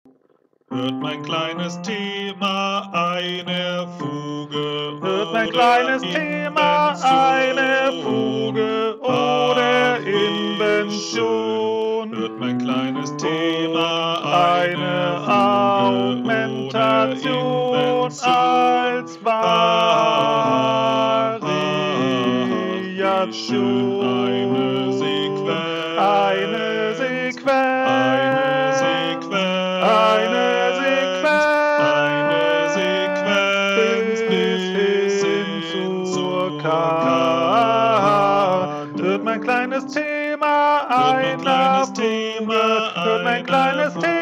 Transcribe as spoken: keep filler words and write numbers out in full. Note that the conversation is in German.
Hört mein kleines Thema eine Fuge Hört mein oder kleines Thema eine Fuge oder Invention. Hört mein kleines Thema Eine Augmentation als Variation. Eine Sequenz, Eine Sequenz, eine Sequenz, eine Sequenz, eine Sequenz bis hin zur Karte. Hört mein kleines Thema Hört mein einer kleines Fuge, Thema hört mein einer kleines Fuge